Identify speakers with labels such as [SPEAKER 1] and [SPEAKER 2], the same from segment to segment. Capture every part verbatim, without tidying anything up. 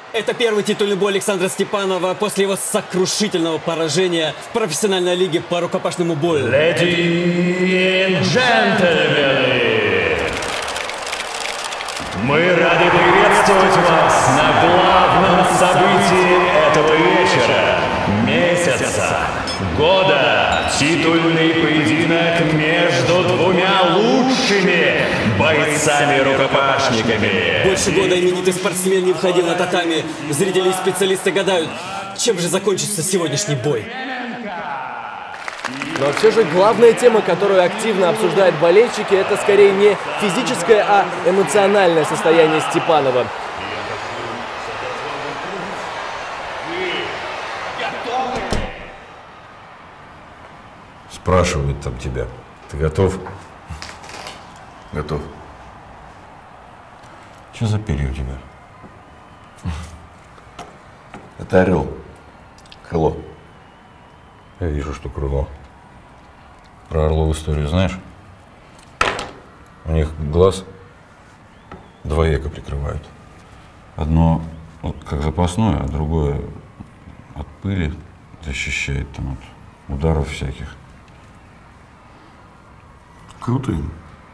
[SPEAKER 1] Это первый титульный бой Александра Степанова после его сокрушительного поражения в профессиональной лиге по рукопашному бою.
[SPEAKER 2] Ladies and gentlemen, мы рады приветствовать вас на главном событии этого вечера, месяца, года. Титульный поединок между двумя лучшими бойцами-рукопашниками.
[SPEAKER 1] Больше года именитый спортсмен не входил на татами. Зрители и специалисты гадают, чем же закончится сегодняшний бой.
[SPEAKER 3] Но все же главная тема, которую активно обсуждают болельщики, это скорее не физическое, а эмоциональное состояние Степанова.
[SPEAKER 4] Спрашивают там тебя. Ты готов?
[SPEAKER 5] Готов.
[SPEAKER 4] Что за перья у тебя?
[SPEAKER 5] Это орел. Крыло.
[SPEAKER 4] Я вижу, что крыло. Про орлов историю знаешь? У них глаз два века прикрывают. Одно вот как запасное, а другое от пыли защищает там от ударов всяких.
[SPEAKER 5] Круто им.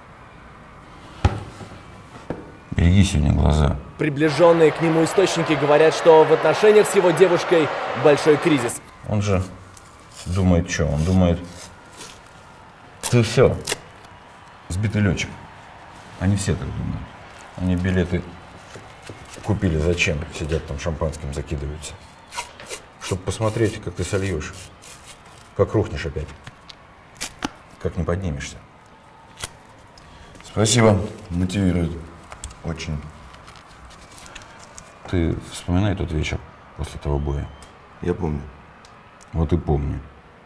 [SPEAKER 4] Береги сегодня глаза.
[SPEAKER 3] Приближенные к нему источники говорят, что в отношениях с его девушкой большой кризис.
[SPEAKER 4] Он же думает, что? Он думает, ты все, сбитый летчик. Они все так думают. Они билеты купили зачем? Сидят там шампанским, закидываются. Чтобы посмотреть, как ты сольешь. Как рухнешь опять. Как не поднимешься.
[SPEAKER 5] Спасибо. Мотивирует. Очень.
[SPEAKER 4] Ты вспоминай тот вечер после того боя.
[SPEAKER 5] Я помню.
[SPEAKER 4] Вот и помни.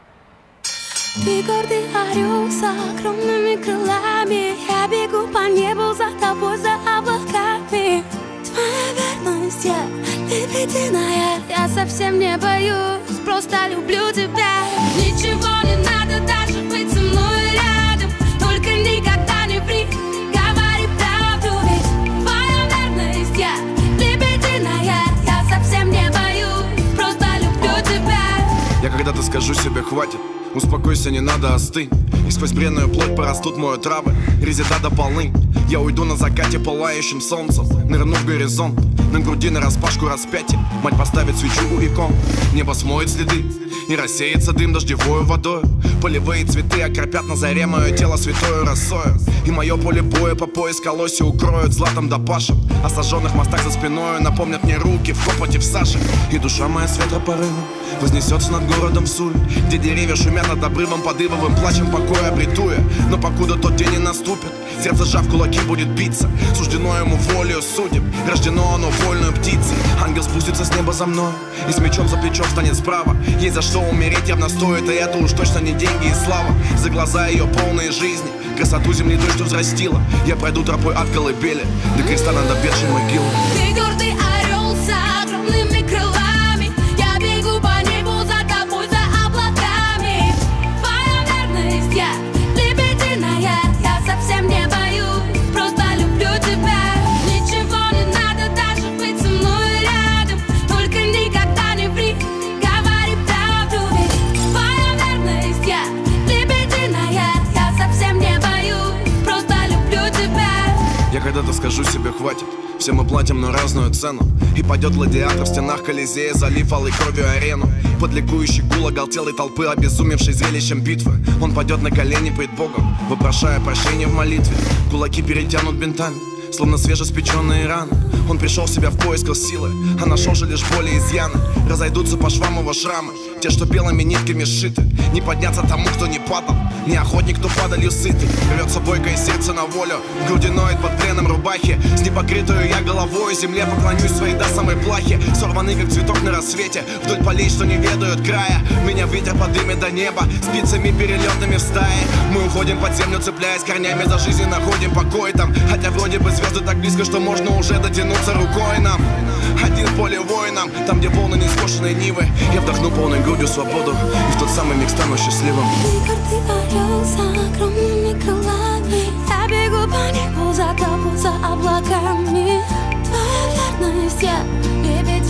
[SPEAKER 6] Ты гордый орел с огромными крылами. Я бегу по небу за тобой, за облаками. Твоя верность, я лебединая. Я совсем не боюсь, просто люблю тебя. Ничего не надо, даже быть со мной рядом. Только никогда не ври, говори правду. Ведь твоя верность, я лебединая. Я совсем не боюсь, просто люблю тебя.
[SPEAKER 7] Я когда-то скажу себе хватит. Успокойся, не надо, остынь. И сквозь бренную плоть порастут мою травы, резида до полны. Я уйду на закате пылающим солнцем, нырну в горизонт. На груди нараспашку распятие, мать поставит свечу у икон. Небо смоет следы, и рассеется дым дождевою водой. Полевые цветы окропят на заре мое тело святою росою. И мое поле боя по пояс колоси укроют златом да пашем. О сожженных мостах за спиною напомнят мне руки в копоти в саже. И душа моя с ветропорывом вознесется над городом в Суле, где деревья шумят над обрывом под ивовым плачем покоя обретуя. Но покуда тот день не наступит, сердце сжав кулаки будет биться. Суждено ему волею судеб, рождено оно вольную птицей. Ангел спустится с неба за мной и с мечом за плечом станет справа. Есть за что умереть явно стоит, и это уж точно не деньги и слава. За глаза ее полные жизни, красоту земли той, что взрастила. Я пройду тропой от колыбели до креста над обветшей могилой.
[SPEAKER 6] Ты гордый орел с огромными крылами. Я бегу по небу за тобой, за облаками. Твоя верность, я лебединая. Я совсем не боюсь, просто люблю тебя. Ничего не надо, даже быть со мной рядом. Только никогда не ври, говори правду. Ведь твоя верность, я лебединая. Я совсем не боюсь, просто люблю тебя.
[SPEAKER 7] Я когда-то скажу себе хватит. Все мы платим на разную цену. И пойдет гладиатор в стенах Колизея, залив алой кровью арену. Под ликующий гул оголтелой толпы, обезумевшей зрелищем битвы. Он пойдет на колени пред Богом, вопрошая прощения в молитве. Кулаки перетянут бинтами, словно свежеспеченные раны. Он пришел в себя в поисках силы, а нашел же лишь боли и изъяны. Разойдутся по швам его шрамы, те, что белыми нитками сшиты. Не подняться тому, кто не падал, не охотник, кто падалью сытый. Рвется бойкое сердце на волю, в груди ноет под пленом рубахи. С непокрытую я головой земле поклонюсь своей до самой плахи. Сорваны, как цветок на рассвете, вдоль полей, что не ведают края. Меня ветер подымет до неба, спицами перелетными в стае. Мы уходим под землю, цепляясь корнями за жизнь, находим покой там. Хотя вроде бы звезды так близко, что можно уже дотянуться рукой нам. Один в поле воинам, там, где волны нескошенной нивы. Я вдохну полной грудью свободу, и в тот самый миг стану счастливым.
[SPEAKER 6] Ты гордый орел с огромными крылами. Я бегу по небу за тобой, за облаками. Твоя верность, я лебедь.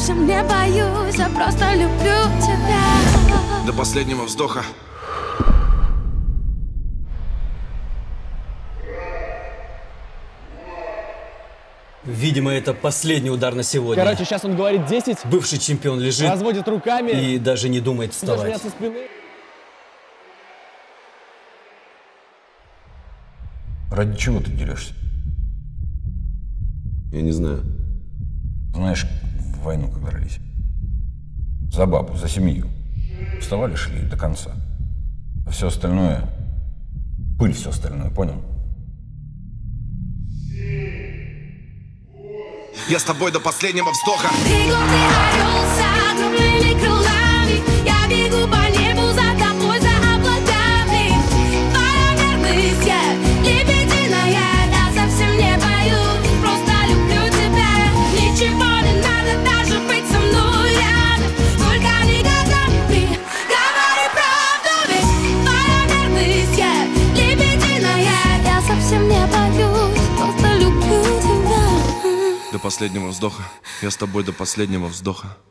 [SPEAKER 6] совсем не боюсь, я просто люблю тебя.
[SPEAKER 7] До последнего вздоха.
[SPEAKER 1] Видимо, это последний удар на сегодня.
[SPEAKER 3] Короче, сейчас он говорит десять.
[SPEAKER 1] Бывший чемпион лежит.
[SPEAKER 3] Разводит руками.
[SPEAKER 1] И даже не думает вставать.
[SPEAKER 3] Со спины.
[SPEAKER 4] Ради чего ты дерешься?
[SPEAKER 5] Я не знаю.
[SPEAKER 4] Знаешь, в войну как дрались. За бабу, за семью. Вставали, шли до конца. А все остальное, пыль все остальное, понял?
[SPEAKER 7] Я с тобой до последнего вздоха.
[SPEAKER 6] Бегу, ты орел с огромными крылами. Я бегу по небу за тобой, за облаками. Твоя верность, я лебединая. Я совсем не боюсь, просто люблю тебя. Ничего не надо даже быть со мной рядом. Только никогда ты говори правду, ведь твоя верность, я лебединая. Я совсем не боюсь, просто люблю тебя.
[SPEAKER 7] До последнего вздоха. Я с тобой до последнего вздоха.